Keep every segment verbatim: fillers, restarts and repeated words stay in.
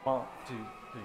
One, two, three.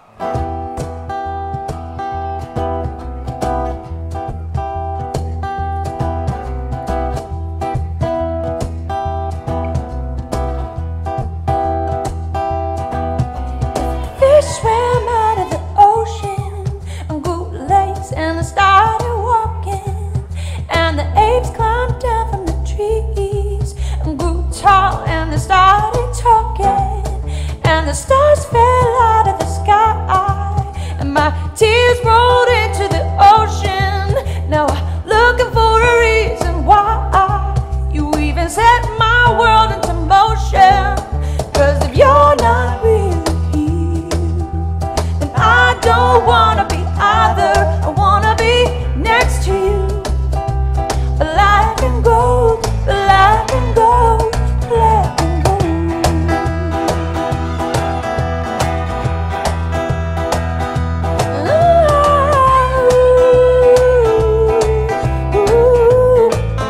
Fish swam out of the ocean on good lakes, and they started walking, and the apes climbed down from the trees and grew tall, and they started talking, and the stars fell out of the sky, and my tears rolled into the ocean. Now I'm looking for a reason why you even set my world into motion. Cause if you're not really here, then I don't wanna be either. I wanna be next to you. Black and gold, black and gold, black and gold. Ooh, ooh.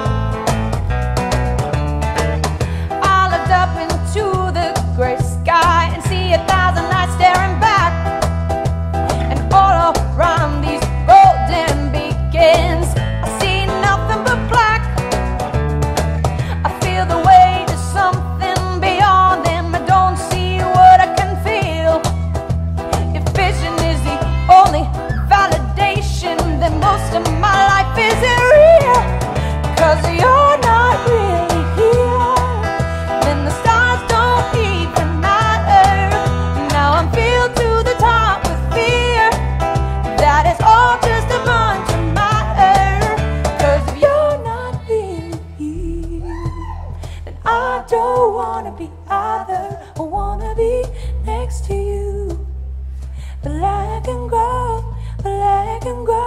I looked up into the gray sky and see a thousand eyes staring back, and all around these golden beacons I see nothing but black. I feel the weight of something beyond them. I don't see what I can feel. If vision is the only validation, then most of my life isn't real. Cause you're not really here, then the stars don't even matter. Now I'm filled to the top with fear that it's all just a bunch of matter. Cause if you're not really here, then I don't wanna be either. I wanna be next to you. Black and gold, black and gold.